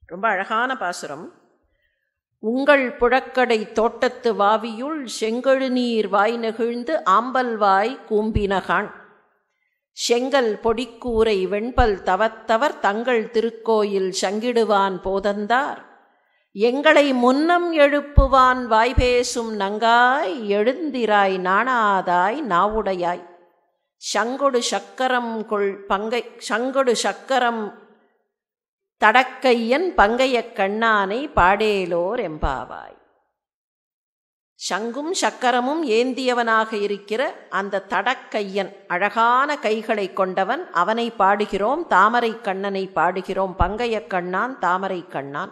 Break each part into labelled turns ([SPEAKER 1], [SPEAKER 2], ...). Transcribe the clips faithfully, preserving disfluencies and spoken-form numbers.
[SPEAKER 1] ரொம்ப அழகான பாசுரம். உங்கள் புழக்கடை தோட்டத்து வாவியுள் செங்கழுநீர் வாய் நெகிழ்ந்து ஆம்பல்வாய் கூம்பினகான் செங்கல் பொடிக்கூரை வெண்பல் தவத்தவர் தங்கள் திருக்கோயில் சங்கிடுவான் போதந்தார் எங்களை முன்னம் எழுப்புவான் வாய்பேசும் நங்காய் எழுந்திராய் நாணாதாய் நாவுடையாய் சங்கொடு சக்கரம் கொள் பங்கை சங்கொடு சக்கரம் தடக்கையன் பங்கைய கண்ணானை பாடேலோர் எம்பாவாய். சங்கும் சக்கரமும் ஏந்தியவனாக இருக்கிற அந்த தடக்கையன், அழகான கைகளை கொண்டவன், அவனை பாடுகிறோம். தாமரை கண்ணனை பாடுகிறோம். பங்கைய கண்ணான் தாமரை கண்ணான்.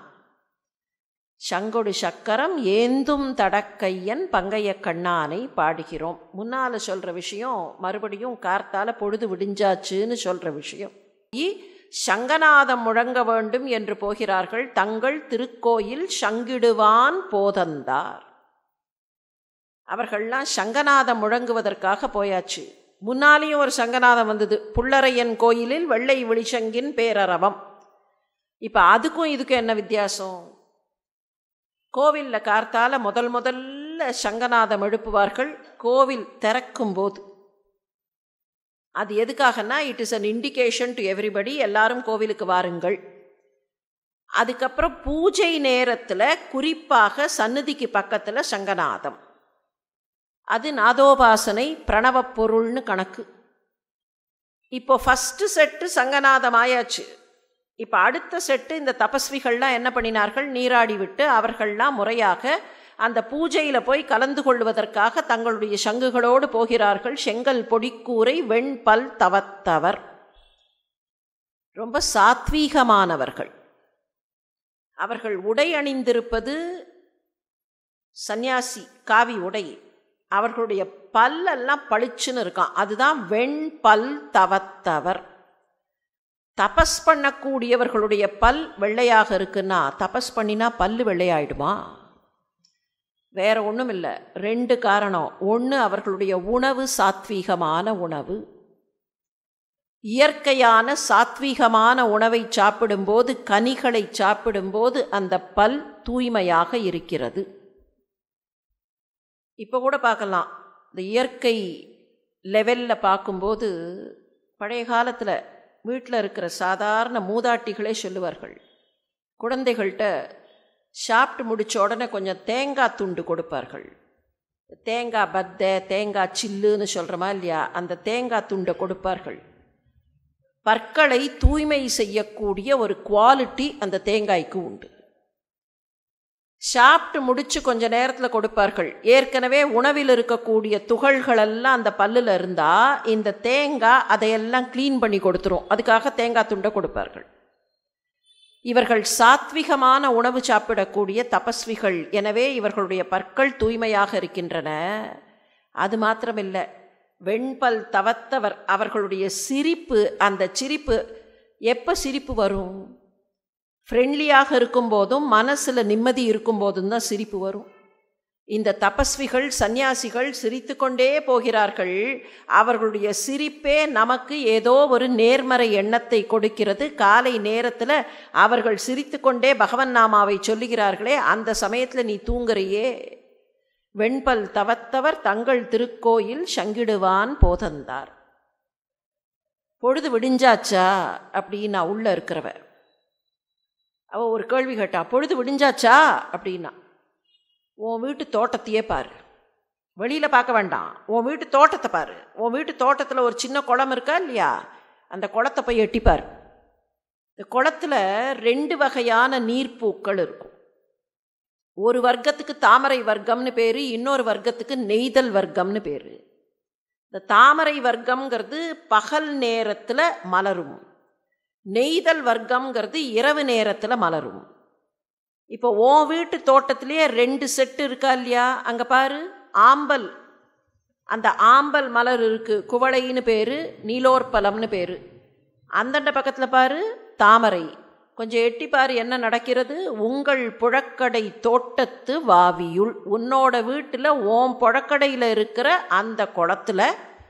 [SPEAKER 1] சங்கொடு சக்கரம் ஏந்தும் தடக்கையன் பங்கைய கண்ணானை பாடுகிறோம். முன்னால் சொல்கிற விஷயம் மறுபடியும் கார்த்தால பொழுது விடிஞ்சாச்சுன்னு சொல்கிற விஷயம். சங்கநாதம் முழங்க வேண்டும் என்று போகிறார்கள். தங்கள் திருக்கோயில் சங்கிடுவான் போதந்தார். அவர்கள்லாம் சங்கநாதம் முழங்குவதற்காக போயாச்சு. முன்னாலேயும் ஒரு சங்கநாதம் வந்தது, புள்ளரையன் கோயிலில் வெள்ளை வெளிச்சங்கின் பேரரவம். இப்போ அதுக்கும் இதுக்கும் என்ன வித்தியாசம்? கோவிலில் கார்த்தால முதல் முதல்ல சங்கநாதம் எழுப்புவார்கள் கோவில் திறக்கும் போது. அது எதுக்காகனா, it is an indication to everybody, எல்லாரும் கோவிலுக்கு வாருங்கள். அதுக்கப்புறம் பூஜை நேரத்தில் குறிப்பாக சந்நிதிக்கு பக்கத்தில் சங்கநாதம். அது நாதோபாசனை பிரணவ பொருள்னு கணக்கு. இப்போ ஃபஸ்ட்டு செட்டு சங்கநாதம் ஆயாச்சு. இப்போ அடுத்த செட்டு இந்த தபஸ்விகள்லாம் என்ன பண்ணினார்கள், நீராடி விட்டு அவர்கள்லாம் முறையாக அந்த பூஜையில் போய் கலந்து கொள்வதற்காக தங்களுடைய சங்குகளோடு போகிறார்கள். செங்கல் பொடிக்கூரை வெண்பல் தவத்தவர், ரொம்ப சாத்வீகமானவர்கள். அவர்கள் உடை அணிந்திருப்பது சந்நியாசி காவி உடை. அவர்களுடைய பல்லெல்லாம் பளிச்சுன்னு இருக்கான், அதுதான் வெண்பல் தவத்தவர். தபஸ் பண்ணக்கூடியவர்களுடைய பல் வெள்ளையாக இருக்குன்னா தபஸ் பண்ணினா பல்லு வெள்ளையாயிடுமா? வேற ஒன்றும் இல்லை, ரெண்டு காரணம். ஒன்று, அவர்களுடைய உணவு சாத்வீகமான உணவு. இயற்கையான சாத்வீகமான உணவை சாப்பிடும்போது, கனிகளை சாப்பிடும்போது அந்த பல் தூய்மையாக இருக்கிறது. இப்போ கூட பார்க்கலாம், இந்த இயற்கை லெவலில் பார்க்கும்போது பழைய காலத்தில் வீட்டில் இருக்கிற சாதாரண மூதாட்டிகளே சொல்லுவார்கள், குழந்தைகள்கிட்ட சாப்பிட்டு முடித்த உடனே கொஞ்சம் தேங்காய் துண்டு கொடுப்பார்கள். தேங்காய் பத்தை, தேங்காய் சில்லுன்னு சொல்கிறோமா இல்லையா, அந்த தேங்காய் துண்டை கொடுப்பார்கள். பற்களை தூய்மை செய்யக்கூடிய ஒரு குவாலிட்டி அந்த தேங்காய்க்கு உண்டு. சாப்பிட்டு முடித்து கொஞ்ச நேரத்தில் கொடுப்பார்கள். ஏற்கனவே உணவில் இருக்கக்கூடிய துகள்களெல்லாம் அந்த பல்லில் இருந்தால் இந்த தேங்காய் அதையெல்லாம் க்ளீன் பண்ணி கொடுத்துரும். அதுக்காக தேங்காய் துண்டை கொடுப்பார்கள். இவர்கள் சாத்விகமான உணவு சாப்பிடக்கூடிய தபஸ்விகள். எனவே இவர்களுடைய பற்கள் தூய்மையாக இருக்கின்றன. அது மாத்திரமில்லை, வெண்பல் தவத்தவர். அவர்களுடைய சிரிப்பு, அந்த சிரிப்பு எப்போ சிரிப்பு வரும்? ஃப்ரெண்ட்லியாக இருக்கும்போதும் மனசில் நிம்மதி இருக்கும்போதும் தான் சிரிப்பு வரும். இந்த தபஸ்விகள் சந்நியாசிகள் சிரித்து கொண்டே போகிறார்கள். அவர்களுடைய சிரிப்பே நமக்கு ஏதோ ஒரு நேர்மறை எண்ணத்தை கொடுக்கிறது. காலை நேரத்தில் அவர்கள் சிரித்து கொண்டே பகவன் நாமாவை சொல்லுகிறார்களே, அந்த சமயத்தில் நீ தூங்குறையே. வெண்பல் தவத்தவர் தங்கள் திருக்கோயில் சங்கிடுவான் போதந்தார். பொழுது விடிஞ்சாச்சா அப்படின்னா உள்ள இருக்கிறவ அவ ஒரு கேள்வி கேட்டா, பொழுது விடிஞ்சாச்சா அப்படின்னா, உன் வீட்டு தோட்டத்தையே பாரு, வெளியில் பார்க்க வேண்டாம், உன் வீட்டு தோட்டத்தை பாரு. உன் வீட்டு தோட்டத்தில் ஒரு சின்ன குளம் இருக்கா இல்லையா, அந்த குளத்தை போய் எட்டிப்பார். இந்த குளத்தில் ரெண்டு வகையான நீர்ப்பூக்கள் இருக்கும். ஒரு வர்க்கத்துக்கு தாமரை வர்க்கம்னு பேர், இன்னொரு வர்க்கத்துக்கு நெய்தல் வர்க்கம்னு பேர். இந்த தாமரை வர்க்கம்ங்கிறது பகல் நேரத்தில் மலரும், நெய்தல் வர்க்கம்ங்கிறது இரவு நேரத்தில் மலரும். இப்போ உன் வீட்டு தோட்டத்திலேயே ரெண்டு செட்டு இருக்கா இல்லையா, அங்கே பாரு, ஆம்பல், அந்த ஆம்பல் மலர் இருக்குது, குவளைன்னு பேர், நீலோற்பலம்னு பேர். அந்தண்ட பக்கத்தில் பாரு தாமரை. கொஞ்சம் எட்டி பாரு என்ன நடக்கிறது. உங்கள் புழக்கடை தோட்டத்து வாவியுள், உன்னோட வீட்டில் உன் புழக்கடையில் இருக்கிற அந்த குளத்தில்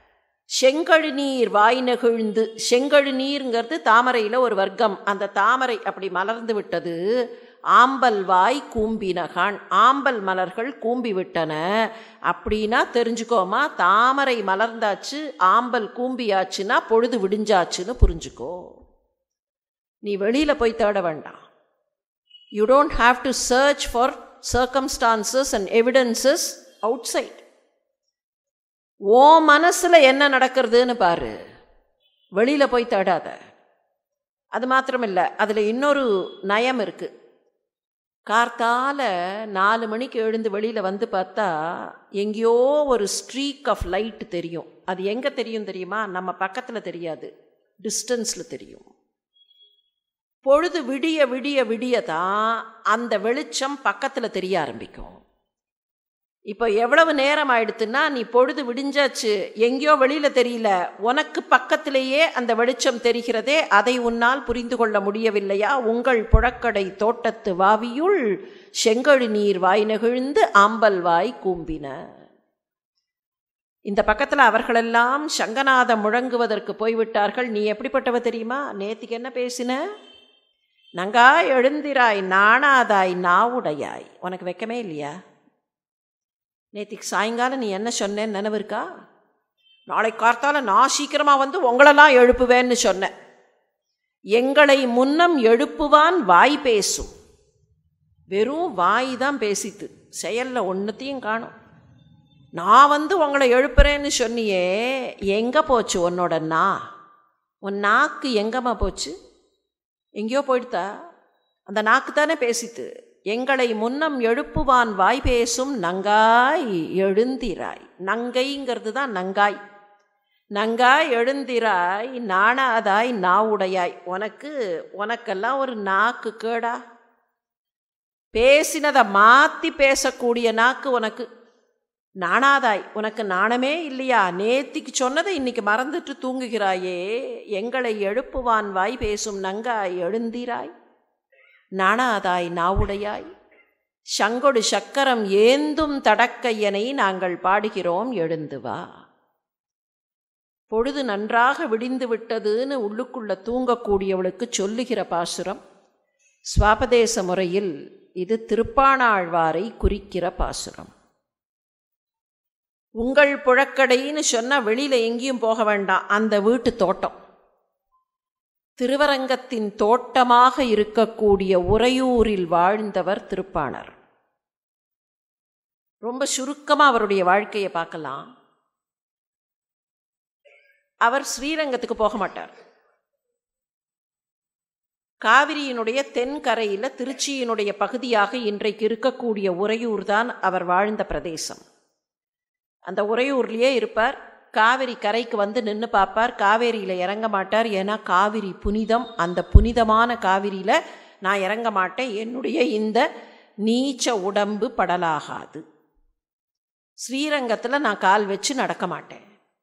[SPEAKER 1] செங்கழு நீர் வாய் நெகிழ்ந்து, செங்கழு நீர்ங்கிறது தாமரையில் ஒரு வர்க்கம். அந்த தாமரை அப்படி மலர்ந்து விட்டது. ஆம்பல் வாய் கூம்பினகான், ஆம்பல் மலர்கள் கூம்பி விட்டன. அப்படின்னா தெரிஞ்சுக்கோமா, தாமரை மலர்ந்தாச்சு, ஆம்பல் கூம்பியாச்சுன்னா பொழுது விடிஞ்சாச்சுன்னு புரிஞ்சுக்கோ. நீ வெளியில் போய் தேட வேண்டாம். You don't have to search for circumstances and evidences outside. ஓ மனசில் என்ன நடக்கிறதுன்னு பாரு, வெளியில் போய் தேடாத. அது மாத்திரமில்லை, அதில் இன்னொரு நயம் இருக்குது. கார்த்தால நாலு மணிக்கு எழுந்து வெளியில் வந்து பார்த்தா எங்கேயோ ஒரு ஸ்ட்ரீக் ஆஃப் லைட் தெரியும். அது எங்கே தெரியும் தெரியுமா? நம்ம பக்கத்தில் தெரியாது, டிஸ்டன்ஸில் தெரியும். பொழுது விடிய விடிய விடிய தான் அந்த வெளிச்சம் பக்கத்தில் தெரிய ஆரம்பிக்கும். இப்போ எவ்வளவு நேரம் ஆயிடுத்துன்னா, நீ பொழுது விடிஞ்சாச்சு, எங்கேயோ வெளியில் தெரியல, உனக்கு பக்கத்திலேயே அந்த வெளிச்சம் தெரிகிறதே, அதை உன்னால் புரிந்து கொள்ள முடியவில்லையா? உங்கள் புழக்கடை தோட்டத்து வாவியுள் செங்கழு நீர் வாய் நெகிழ்ந்து ஆம்பல் வாய் கூம்பின. இந்த பக்கத்தில் அவர்களெல்லாம் சங்கநாதம் முழங்குவதற்கு போய்விட்டார்கள். நீ எப்படிப்பட்டவ தெரியுமா? நேத்திக்கு என்ன பேசின? நங்காய் எழுந்திராய் நாணாதாய் நாவுடையாய். உனக்கு வெக்கமே இல்லையா? நேற்றுக்கு சாயங்காலம் நீ என்ன சொன்னேன்னு நினைவு இருக்கா? நாளை கார்த்தால நான் சீக்கிரமாக வந்து உங்களெல்லாம் எழுப்புவேன்னு சொன்னேன். எங்களை முன்னம் எழுப்புவான் வாய் பேசும். வெறும் வாய் தான் பேசித்து, செயலில் ஒன்றுத்தையும் காணும். நான் வந்து உங்களை எழுப்புறேன்னு சொன்னியே, எங்கே போச்சு உன்னோட நா? உன் நாக்கு எங்கம்மா போச்சு? எங்கேயோ போயிடுதா? அந்த நாக்கு தானே பேசித்து. எங்களை முன்னம் எழுப்புவான் வாய் பேசும் நங்காய் எழுந்திராய். நங்கைங்கிறது தான் நங்காய். நங்காய் எழுந்திராய் நாணாதாய் நாவுடையாய். உனக்கு உனக்கெல்லாம் ஒரு நாக்கு கேடா? பேசினதை மாற்றி பேசக்கூடிய நாக்கு உனக்கு. நாணாதாய், உனக்கு நாணமே இல்லையா? நேத்திக்கு சொன்னதை இன்னைக்கு மறந்துட்டு தூங்குகிறாயே. எங்களை எழுப்புவான் வாய் பேசும் நங்காய் எழுந்திராய் நாணாதாய் நாவுடையாய். சங்கொடு சக்கரம் ஏந்தும் தடக்கையனை நாங்கள் பாடுகிறோம் எழுந்து வா. பொழுது நன்றாக விடிந்து விட்டதுன்னு உள்ளுக்குள்ள தூங்கக்கூடியவளுக்கு சொல்லுகிற பாசுரம். சுவாபதேச முறையில் இது திருப்பாணாழ்வாரை குறிக்கிற பாசுரம். உங்கள் புழக்கடைன்னு சொன்னால் வெளியில் எங்கேயும் போக வேண்டாம், அந்த வீட்டு தோட்டம். திருவரங்கத்தின் தோட்டமாக இருக்கக்கூடிய உறையூரில் வாழ்ந்தவர் திருப்பாணர். ரொம்ப சுருக்கமாக அவருடைய வாழ்க்கையை பார்க்கலாம். அவர் ஸ்ரீரங்கத்துக்கு போக மாட்டார். காவிரியினுடைய தென்கரையில் திருச்சியினுடைய பகுதியாக இன்றைக்கு இருக்கக்கூடிய உறையூர் தான் அவர் வாழ்ந்த பிரதேசம். அந்த உறையூர்லேயே இருப்பார். காவிரி கரைக்கு வந்து நின்று பார்ப்பார். காவேரியில் இறங்க மாட்டார். ஏன்னா காவிரி புனிதம். அந்த புனிதமான காவிரியில் நான் இறங்க மாட்டேன், என்னுடைய இந்த நீச்ச உடம்பு படலாகாது. ஸ்ரீரங்கத்தில் நான் கால் வச்சு நடக்க மாட்டேன்.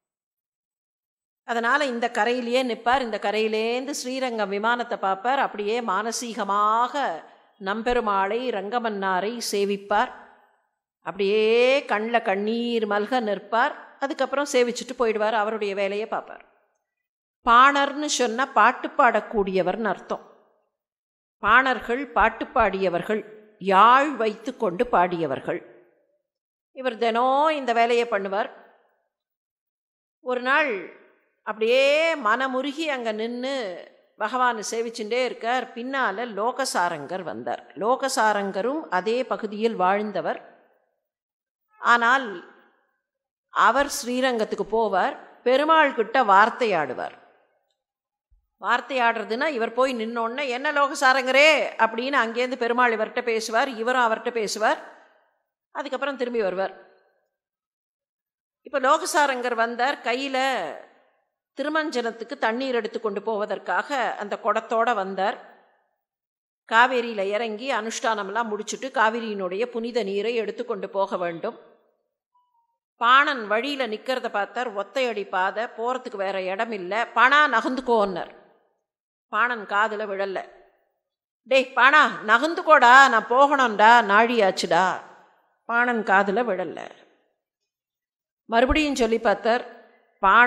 [SPEAKER 1] அதனால் இந்த கரையிலேயே நிற்பார். இந்த கரையிலேருந்து ஸ்ரீரங்கம் விமானத்தை பார்ப்பார். அப்படியே மானசீகமாக நம்பெருமாளை ரங்கமன்னாரை சேவிப்பார். அப்படியே கண்ணில் கண்ணீர் மல்க நிற்பார். அதுக்கப்புறம் சேவிச்சுட்டு போயிடுவார், அவருடைய வேலையை பார்ப்பார். பாணர்னு சொன்னால் பாட்டு பாடக்கூடியவர்னு அர்த்தம். பாணர்கள் பாட்டு பாடியவர்கள், யாழ் வைத்து கொண்டு பாடியவர்கள். இவர் தினம் இந்த வேலையை பண்ணுவார். ஒரு நாள் அப்படியே மனமுருகி அங்கே நின்று பகவானை சேவிச்சுட்டே இருக்கார். பின்னால் லோகசாரங்கர் வந்தார். லோகசாரங்கரும் அதே பகுதியில் வாழ்ந்தவர். ஆனால் அவர் ஸ்ரீரங்கத்துக்கு போவார். பெருமாள் கிட்ட வார்த்தையாடுவார். வார்த்தையாடுறதுன்னா இவர் போய் நின்னோடனே என்ன லோகசாரங்கரே அப்படின்னு அங்கேருந்து பெருமாள் இவர்கிட்ட பேசுவார், இவரும் அவர்கிட்ட பேசுவார். அதுக்கப்புறம் திரும்பி வருவார். இப்போ லோகசாரங்கர் வந்தார். கையில் திருமஞ்சனத்துக்கு தண்ணீர் எடுத்து கொண்டு போவதற்காக அந்த குடத்தோடு வந்தார். காவேரியில் இறங்கி அனுஷ்டானம்லாம் முடிச்சுட்டு காவிரியினுடைய புனித நீரை எடுத்து கொண்டு போக வேண்டும். பாணன் வழியில் நிற்கிறத பார்த்தார். ஒத்தையடி பாதை, போகிறதுக்கு வேறு இடம் இல்லை. பாணா நகர்ந்துக்கோன்னார். பாணன் காதில் விழலை. டேய் பாணா நகர்ந்துக்கோடா, நான் போகணும்டா, நாழியாச்சுடா. பாணன் காதில் விழலை. மறுபடியும் சொல்லி பார்த்தார். பாணர்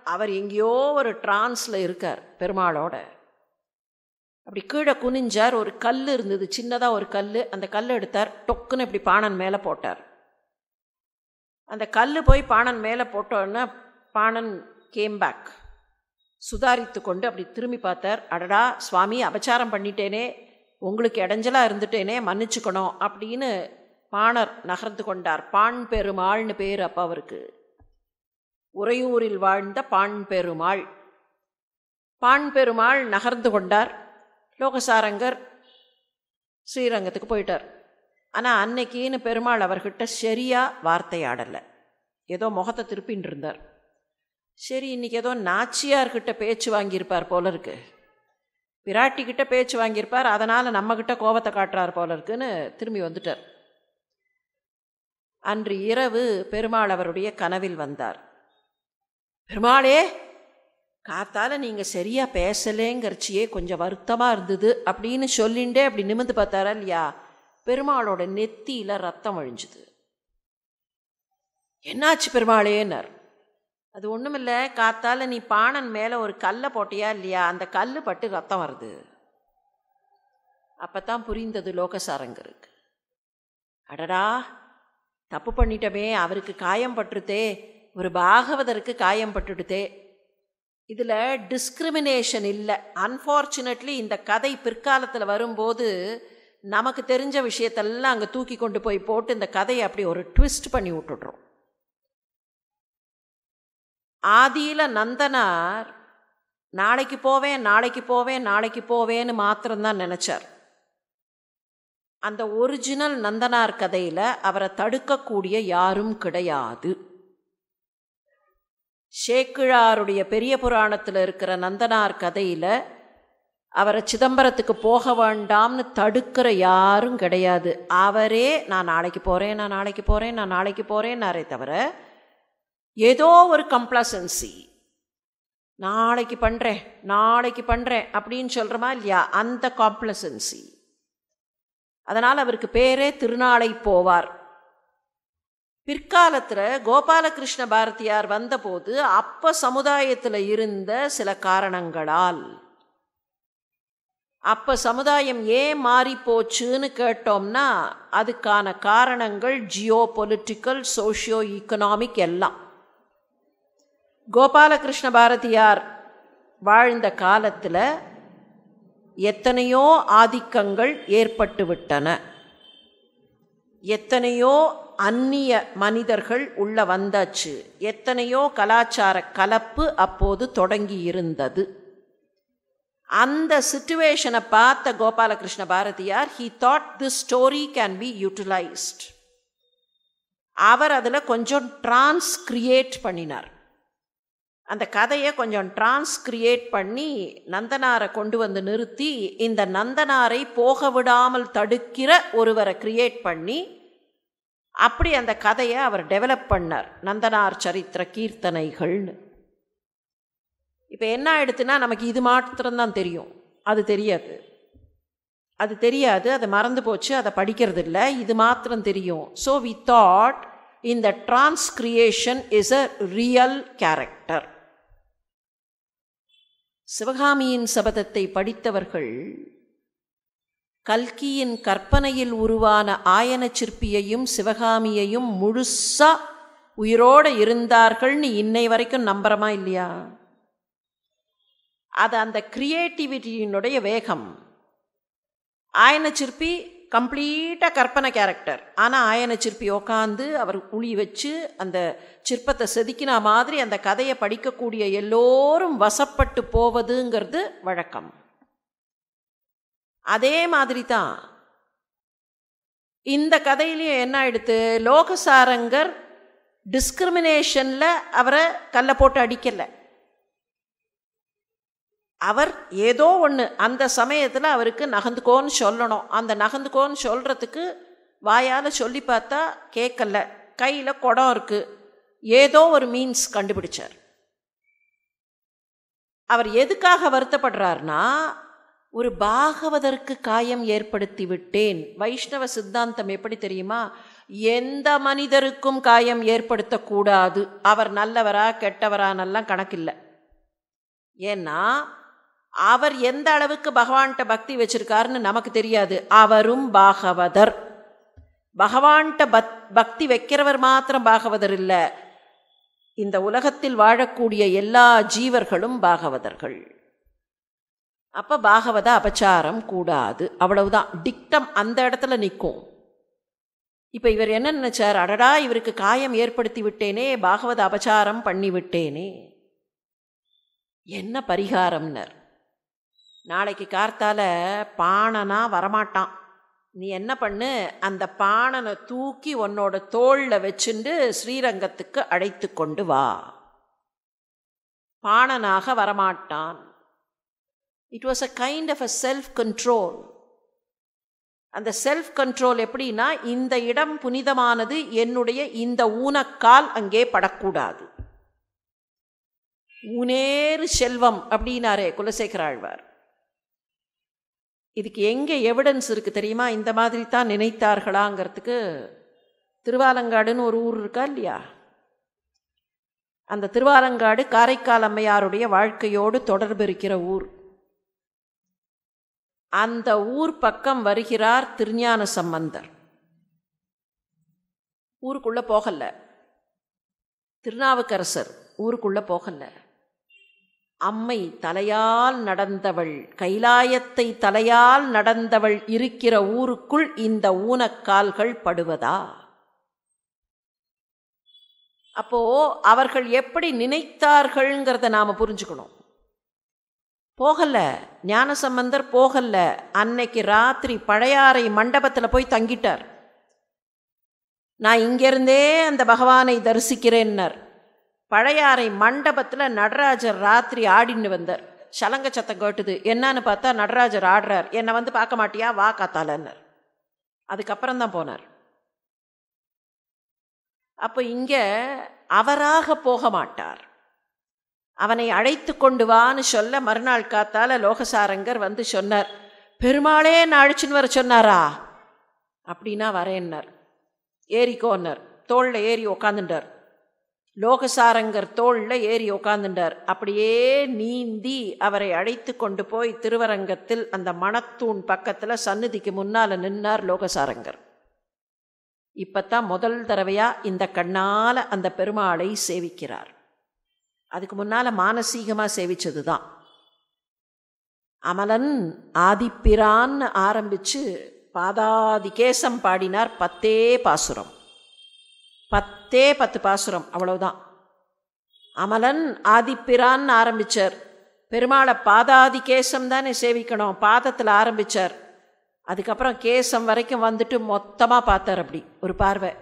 [SPEAKER 1] அவர் எங்கேயோ ஒரு டிரான்ஸில் இருக்கார் பெருமாளோட. அப்படி கீழே குனிஞ்சார். ஒரு கல் இருந்தது, சின்னதாக ஒரு கல். அந்த கல் எடுத்தார், டொக்குன்னு இப்படி பாணன் மேலே போட்டார். அந்த கல் போய் பாணன் மேலே போட்டோன்னா பாணன் கேம் பேக், சுதாரித்து கொண்டு அப்படி திரும்பி பார்த்தார். அடடா சுவாமி, அபச்சாரம் பண்ணிட்டேனே, உங்களுக்கு இடைஞ்சலாக இருந்துட்டேனே, மன்னிச்சுக்கணும் அப்படின்னு பாணர் நகர்ந்து கொண்டார். பாண் பெருமாள்னு பேர் அப்போ அவருக்கு. உறையூரில் வாழ்ந்த பாண் பெருமாள். பாண் பெருமாள் நகர்ந்து கொண்டார். லோகசாரங்கர் ஸ்ரீரங்கத்துக்கு போயிட்டார். ஆனால் அன்னைக்கின்னு பெருமாள் அவர்கிட்ட சரியாக வார்த்தையாடலை, ஏதோ முகத்தை திருப்பின்னு இருந்தார். சரி, இன்றைக்கி ஏதோ நாச்சியார்கிட்ட பேச்சு வாங்கியிருப்பார் போல இருக்கு, பிராட்டிக்கிட்ட பேச்சு வாங்கியிருப்பார், அதனால் நம்மக்கிட்ட கோபத்தை காட்டுறார் போல இருக்குன்னு திரும்பி வந்துட்டார். அன்று இரவு பெருமாள் அவருடைய கனவில் வந்தார். பெருமாளே, காத்தால் நீங்கள் சரியாக பேசலேங்கிறச்சியே கொஞ்சம் வருத்தமாக இருந்தது அப்படின்னு சொல்லிண்டே அப்படி நிமிந்து பார்த்தாரா இல்லையா, பெருமாளோட நெத்தியில் ரத்தம் வழிஞ்சுது. என்னாச்சு பெருமாளேன்னார். அது ஒன்றுமில்லை, காத்தால் நீ பாணன் மேலே ஒரு கல்லை போட்டியா இல்லையா, அந்த கல் பட்டு ரத்தம் வருது. அப்போ தான் புரிந்தது லோகசாரங்கருக்கு. அடடா, தப்பு பண்ணிட்டமே, அவருக்கு காயம் பட்டுருதே, ஒரு பாகவதருக்கு காயம் பட்டுடுதே. இதில் டிஸ்கிரிமினேஷன் இல்லை. அன்ஃபார்ச்சுனேட்லி இந்த கதை பிற்காலத்தில் வரும்போது நமக்கு தெரிஞ்ச விஷயத்தெல்லாம் அங்கே தூக்கி கொண்டு போய் போட்டு இந்த கதையை அப்படி ஒரு ட்விஸ்ட் பண்ணி விட்டுடுறோம். ஆதியில் நந்தனார் நாளைக்கு போவேன் நாளைக்கு போவேன் நாளைக்கு போவேன்னு மாத்திரம்தான் நினச்சார். அந்த ஒரிஜினல் நந்தனார் கதையில் அவரை தடுக்கக்கூடிய யாரும் கிடையாது. சேக்கிழாருடைய பெரிய புராணத்தில் இருக்கிற நந்தனார் கதையில் அவரை சிதம்பரத்துக்கு போக வேண்டாம்னு தடுக்கிற யாரும் கிடையாது. அவரே நான் நாளைக்கு போகிறேன் நான் நாளைக்கு போகிறேன் நான் நாளைக்கு போகிறேன்னாரே தவிர ஏதோ ஒரு கம்ப்ளசன்சி, நாளைக்கு பண்ணுறேன் நாளைக்கு பண்ணுறேன் அப்படின்னு சொல்கிறோமா இல்லையா, அந்த காம்ப்ளசன்சி. அதனால் அவருக்கு பேரே திருநாளை போவார். பிற்காலத்தில் கோபாலகிருஷ்ண பாரதியார் வந்தபோது அப்போ சமுதாயத்தில் இருந்த சில காரணங்களால், அப்போ சமுதாயம் ஏன் மாறி போச்சுன்னு கேட்டோம்னா அதுக்கான காரணங்கள் ஜியோ பொலிட்டிக்கல், சோஷியோ ஈக்கனாமிக் எல்லாம். கோபாலகிருஷ்ண பாரதியார் வாழ்ந்த காலத்தில் எத்தனையோ ஆதிக்கங்கள் ஏற்பட்டு விட்டன, எத்தனையோ அந்நிய மனிதர்கள் உள்ள வந்தாச்சு, எத்தனையோ கலாச்சார கலப்பு அப்போது தொடங்கி இருந்தது. அந்த சிச்சுவேஷனை பார்த்த Gopalakrishna Bharathiyar, he thought this story can be utilized. அவர் அதில் கொஞ்சம் டிரான்ஸ்கிரியேட் பண்ணினார். அந்த கதையை கொஞ்சம் டிரான்ஸ்கிரியேட் பண்ணி நந்தனாரை கொண்டு வந்து நிறுத்தி இந்த நந்தனாரை போக விடாமல் தடுக்கிற ஒருவரை கிரியேட் பண்ணி அப்படி அந்த கதையை அவர் டெவலப் பண்ணார், நந்தனார் சரித்திர கீர்த்தனைகள்னு. இப்போ என்ன ஆயிடுத்துன்னா நமக்கு இது மாத்திரம்தான் தெரியும், அது தெரியாது அது தெரியாது அது மறந்து போச்சு, அதை படிக்கிறது இல்லை, இது மாத்திரம் தெரியும். ஸோ வி தாட் இந்த transcreation is a real character. சிவகாமியின் சபதத்தை படித்தவர்கள் கல்கியின் கற்பனையில் உருவான ஆயன சிற்பியையும் சிவகாமியையும் முழுசா உயிரோடு இருந்தார்கள்னு இன்னை வரைக்கும் நம்புறமா இல்லையா? அது அந்த கிரியேட்டிவிட்டியினுடைய வேகம். ஆயன சிற்பி கம்ப்ளீட்டாக கற்பனை கேரக்டர், ஆனால் ஆயன சிற்பி உக்காந்து அவர் உளி வச்சு அந்த சிற்பத்தை செதுக்கின மாதிரி அந்த கதையை படிக்கக்கூடிய எல்லோரும் வசப்பட்டு போவதுங்கிறது வழக்கம். அதே மாதிரி தான் இந்த கதையிலையும் என்ன ஆயிடுத்து, லோகசாரங்கர் டிஸ்கிரிமினேஷனில் அவரை கல்லை போட்டு அடிக்கலை. அவர் ஏதோ ஒன்று அந்த சமயத்தில் அவருக்கு நகர்ந்துக்கோன்னு சொல்லணும், அந்த நகர்ந்துக்கோன்னு சொல்கிறதுக்கு வாயால் சொல்லி பார்த்தா கேட்கல, கையில் குடம் இருக்குது, ஏதோ ஒரு மீன்ஸ் கண்டுபிடிச்சார். அவர் எதுக்காக வருத்தப்படுறார்னா ஒரு பாகவதற்கு காயம் ஏற்படுத்தி விட்டேன். வைஷ்ணவ சித்தாந்தம் எப்படி தெரியுமா? எந்த மனிதருக்கும் காயம் ஏற்படுத்தக்கூடாது. அவர் நல்லவரா கெட்டவரானெல்லாம் கணக்கில்லை. ஏன்னா அவர் எந்த அளவுக்கு பகவான்கிட்ட பக்தி வச்சிருக்காருன்னு நமக்கு தெரியாது. அவரும் பாகவதர். பகவான்கிட்ட பக் பக்தி வைக்கிறவர் மாத்திரம் பாகவதர் இல்லை, இந்த உலகத்தில் வாழக்கூடிய எல்லா ஜீவர்களும் பாகவதர்கள். அப்போ பாகவத அபச்சாரம் கூடாது, அவ்வளவுதான். டிக்டம் அந்த இடத்துல நிற்கும். இப்போ இவர் என்ன நினைச்சார்? அடடா, இவருக்கு காயம் ஏற்படுத்தி விட்டேனே, பாகவத அபச்சாரம் பண்ணி விட்டேனே, என்ன பரிகாரம்னர். நாளைக்கு கார்த்தால பாணனா வரமாட்டான். நீ என்ன பண்ணு, அந்த பாணனை தூக்கி உன்னோட தோளில் வச்சுண்டு ஸ்ரீரங்கத்துக்கு அழைத்து கொண்டு வா. பாணனாக வரமாட்டான். It was a kind of a self control. அந்த செல்ஃப் கண்ட்ரோல் எப்படின்னா, இந்த இடம் புனிதமானது, என்னுடைய இந்த ஊனக்கால் அங்கே படக்கூடாது. ஊனேறு செல்வம் அப்படின்னாரே குலசேகர ஆழ்வார். இதுக்கு எங்கே எவிடன்ஸ் இருக்குது தெரியுமா? இந்த மாதிரி தான் நினைத்தார்களாங்கிறதுக்கு திருவாலங்காடுன்னு ஒரு ஊர் இருக்கா இல்லையா? அந்த திருவாலங்காடு காரைக்கால் அம்மையாருடைய வாழ்க்கையோடு தொடர்பு இருக்கிற ஊர். அந்த ஊர் பக்கம் வருகிறார் திருஞான சம்பந்தர். ஊருக்குள்ளே போகல. திருநாவுக்கரசர் ஊருக்குள்ளே போகல. அம்மை தலையால் நடந்தவள், கைலாயத்தை தலையால் நடந்தவள் இருக்கிற ஊருக்குள் இந்த ஊனக்கால்கள் படுவதா? அப்போ அவர்கள் எப்படி நினைத்தார்கள்ங்கிறத நாம புரிஞ்சுக்கணும். போகல, ஞானசம்பந்தர் போகல. அன்னைக்கு ராத்திரி பழையாறை மண்டபத்தில் போய் தங்கிட்டார். நான் இங்கிருந்தே அந்த பகவானை தரிசிக்கிறேன்னார். பழையாறை மண்டபத்தில் நடராஜர் ராத்திரி ஆடின்னு வந்தார். சலங்க சத்தம் கேட்டுது. என்னன்னு பார்த்தா நடராஜர் ஆடுறார். என்னை வந்து பார்க்க மாட்டியா, வா காத்தாலன்னார். அதுக்கப்புறம் தான் போனார். அப்போ இங்கே அவராக போக மாட்டார். அவனை அழைத்து கொண்டு வான்னு சொல்ல மறுநாள் காத்தால லோகசாரங்கர் வந்து சொன்னார், பெருமாளே நான் அழைச்சின்னு வர சொன்னாரா? அப்படின்னா வரேன்னார். ஏறிக்கோன்னார். தோளில் ஏறி உக்காந்துட்டார். லோகசாரங்கர் தோளில் ஏறி உக்காந்துட்டார். அப்படியே நீந்தி அவரை அழைத்து கொண்டு போய் திருவரங்கத்தில் அந்த மணத்தூண் பக்கத்தில் சந்நிதிக்கு முன்னால் நின்னார் லோகசாரங்கர். இப்பத்தான் முதல் தடவையாக இந்த கண்ணால் அந்த பெருமாளை சேவிக்கிறார். அதுக்கு முன்னால் மானசீகமாக சேவிச்சது தான். அமலன் ஆதிப்பிரான்னு ஆரம்பித்து பாதாதி கேசம் பாடினார். பத்தே பாசுரம், பத்தே பத்து பாசுரம், அவ்வளவுதான். அமலன் ஆதிப்பிரான்னு ஆரம்பித்தார். பெருமாளை பாதாதி கேசம் தானே சேவிக்கணும், பாதத்தில் ஆரம்பித்தார். அதுக்கப்புறம் கேசம் வரைக்கும் வந்துட்டு மொத்தமாக பார்த்தார். அப்படி ஒரு பார்வை.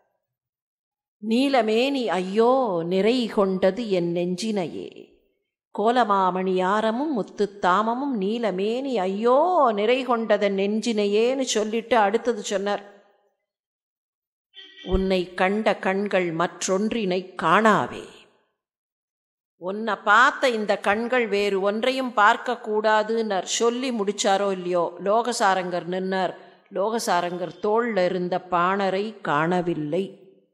[SPEAKER 1] நீலமேனி ஐயோ நிறை கொண்டது என் நெஞ்சினையே, கோலமாமணியாரமும் முத்துத்தாமமும் நீலமேனி ஐயோ நிறை கொண்டதன் நெஞ்சினையேன்னு சொல்லிட்டு அடுத்தது சொன்னார், உன்னை கண்ட கண்கள் மற்றொன்றினை காணாவே. உன்னை பார்த்த இந்த கண்கள் வேறு ஒன்றையும் பார்க்கக்கூடாதுன்னர். சொல்லி முடிச்சாரோ இல்லையோ, லோகசாரங்கர் நின்னார். லோகசாரங்கர் தோளில் இருந்த பாணரை காணவில்லை.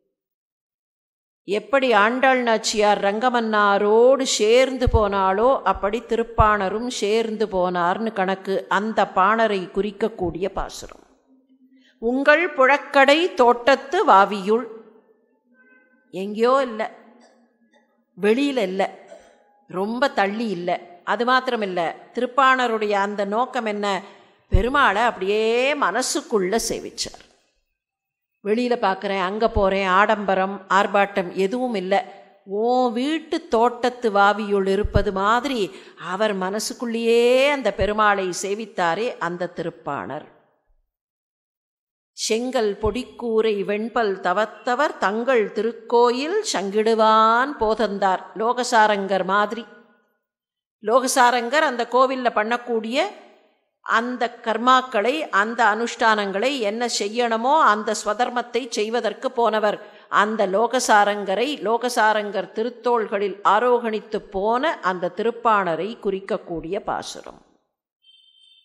[SPEAKER 1] எப்படி ஆண்டாள் நாச்சியார் ரங்கமன்னாரோடு சேர்ந்து போனாலோ அப்படி திருப்பாணரும் சேர்ந்து போனார்னு கணக்கு. அந்த பாணரை குறிக்கக்கூடிய பாசுரம். உங்கள் புழக்கடை தோட்டத்து வாவியுள், எங்கேயோ இல்லை, வெளியில் இல்லை, ரொம்ப தள்ளி இல்லை. அது மாத்திரம் இல்லை, திருப்பாணருடைய அந்த நோக்கம் என்ன? பெருமாளை அப்படியே மனசுக்குள்ளே சேவிச்சார். வெளியில் பார்க்குறேன், அங்கே போகிறேன், ஆடம்பரம் ஆர்ப்பாட்டம் எதுவும் இல்லை. ஓ வீட்டு தோட்டத்து வாவியுள் இருப்பது மாதிரி அவர் மனசுக்குள்ளேயே அந்த பெருமாளை சேவித்தாரே அந்த திருப்பாணர். செங்கல் பொடிக்கூரை வெண்பல் தவத்தவர் தங்கள் திருக்கோயில் சங்கிடுவான் போதந்தார். லோகசாரங்கர் மாதிரி. லோகசாரங்கர் அந்த கோவிலில் பண்ணக்கூடிய அந்த கர்மாக்களை, அந்த அனுஷ்டானங்களை, என்ன செய்யணுமோ அந்த ஸ்வதர்மத்தை செய்வதற்கு போனவர். அந்த லோகசாரங்கரை, லோகசாரங்கர் திருத்தோள்களில் ஆரோகணித்து போன அந்த திருப்பாணரை குறிக்கக்கூடிய பாசுரம்.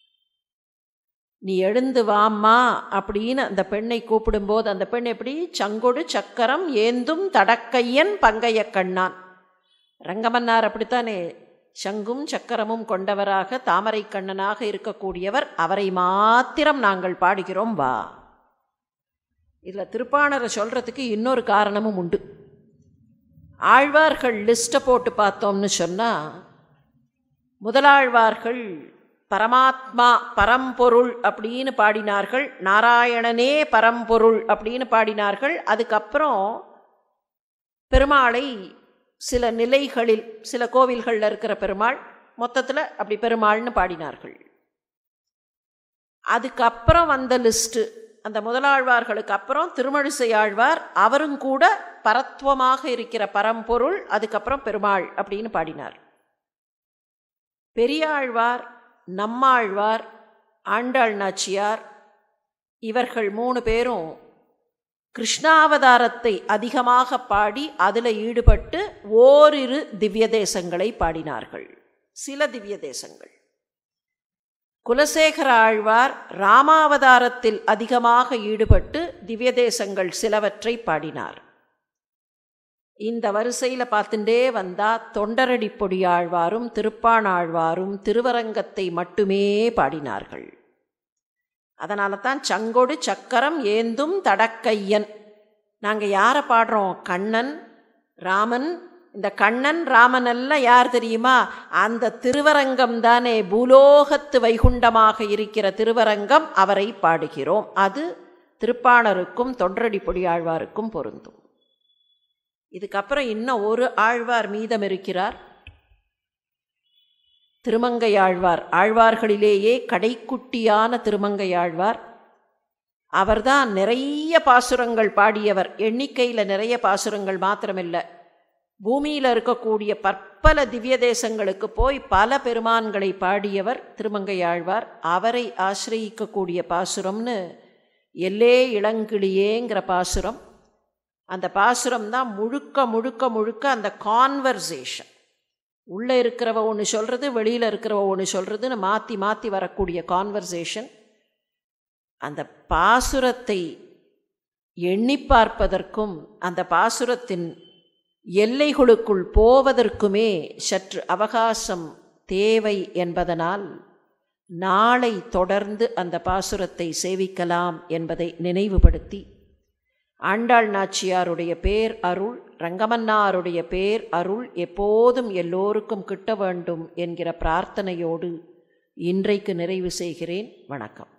[SPEAKER 1] நீ எழுந்து வாம்மா அப்படின்னு அந்த பெண்ணை கூப்பிடும்போது அந்த பெண் எப்படி? சங்கொடு சக்கரம் ஏந்தும் தடக்கையன் பங்கைய கண்ணான். ரங்கமன்னார் அப்படித்தானே, சங்கும் சக்கரமும் கொண்டவராக தாமரை கண்ணனாக இருக்கக்கூடியவர், அவரை மாத்திரம் நாங்கள் பாடுகிறோம் வா. இதில் திருப்பாணரை சொல்கிறதுக்கு இன்னொரு காரணமும் உண்டு. ஆழ்வார்கள் லிஸ்ட்டை போட்டு பார்த்தோம்னு சொன்னால், முதலாழ்வார்கள் பரமாத்மா பரம்பொருள் அப்படின்னு பாடினார்கள், நாராயணனே பரம்பொருள் அப்படின்னு பாடினார்கள். அதுக்கப்புறம் பெருமாளை சில நிலைகளில், சில கோவில்களில் இருக்கிற பெருமாள், மொத்தத்தில் அப்படி பெருமாள்னு பாடினார்கள். அதுக்கப்புறம் வந்த லிஸ்ட்டு, அந்த முதலாழ்வார்களுக்கு அப்புறம் திருமழிசை ஆழ்வார், அவரும் கூட பரத்வமாக இருக்கிற பரம்பொருள், அதுக்கப்புறம் பெருமாள் அப்படின்னு பாடினார். பெரியாழ்வார், நம்மாழ்வார், ஆண்டாள் நாச்சியார், இவர்கள் மூணு பேரும் கிருஷ்ணாவதாரத்தை அதிகமாக பாடி அதில் ஈடுபட்டு ஓரிரு திவ்ய தேசங்களை பாடினார்கள். சில திவ்ய தேசங்கள். குலசேகர ஆழ்வார் ராமாவதாரத்தில் அதிகமாக ஈடுபட்டு திவ்ய தேசங்கள் சிலவற்றை பாடினார். இந்த வரிசையில் பார்த்துட்டே வந்தால் தொண்டரடி பொடி ஆழ்வாரும் திருப்பாணாழ்வாரும் திருவரங்கத்தை மட்டுமே பாடினார்கள். அதனால தான் சங்கொடு சக்கரம் ஏந்தும் தடக்கையன். நாங்கள் யாரை பாடுறோம்? கண்ணன், ராமன். இந்த கண்ணன் ராமன் எல்லாம் யார் தெரியுமா? அந்த திருவரங்கம் தானே, பூலோகத்து வைகுண்டமாக இருக்கிற திருவரங்கம், அவரை பாடுகிறோம். அது திருப்பாணருக்கும் தொண்டரடி பொடி ஆழ்வாருக்கும் பொருந்தும். இதுக்கப்புறம் இன்னும் ஒரு ஆழ்வார் மீதம் இருக்கிறார், திருமங்கையாழ்வார். ஆழ்வார்களிலேயே கடைக்குட்டியான திருமங்கையாழ்வார். அவர்தான் நிறைய பாசுரங்கள் பாடியவர். எண்ணிக்கையில் நிறைய பாசுரங்கள் மாத்திரமில்லை, பூமியில் இருக்கக்கூடிய பற்பல திவ்ய தேசங்களுக்கு போய் பல பெருமான்களை பாடியவர் திருமங்கையாழ்வார். அவரை ஆசிரயிக்கக்கூடிய பாசுரம்னு எல்லே இளங்கிளியேங்கிற பாசுரம். அந்த பாசுரம் தான் முழுக்க முழுக்க முழுக்க அந்த கான்வர்சேஷன். உள்ளே இருக்கிறவ ஒன்று சொல்கிறது, வெளியில் இருக்கிறவ ஒன்று சொல்கிறதுன்னு மாற்றி மாற்றி வரக்கூடிய கான்வர்சேஷன். அந்த பாசுரத்தை எண்ணி பார்ப்பதற்கும் அந்த பாசுரத்தின் எல்லைகளுக்குள் போவதற்குமே சற்று அவகாசம் தேவை என்பதனால் நாளை தொடர்ந்து அந்த பாசுரத்தை சேவிக்கலாம் என்பதை நினைவுபடுத்தி, ஆண்டாள் நாச்சியாருடைய பேர் அருள், ரங்கமன்னாருடைய பேர் அருள் எப்போதும் எல்லோருக்கும் கிட்ட வேண்டும் என்கிற பிரார்த்தனையோடு இன்றைக்கு நிறைவு செய்கிறேன். வணக்கம்.